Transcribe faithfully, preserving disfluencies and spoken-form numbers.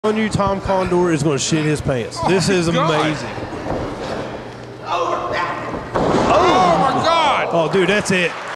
telling you, Tom Condor is going to shit his pants. This is amazing. Oh, my God. Oh, dude, that's it.